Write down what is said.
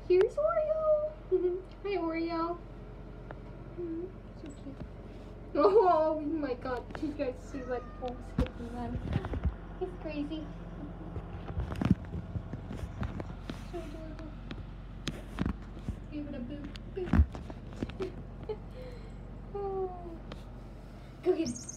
Here's Oreo. Hi, Oreo. So cute. Oh my god, you guys see what Paul's skipping on. He's crazy. So adorable. Give it a boop. Boop. Oh. Go get it.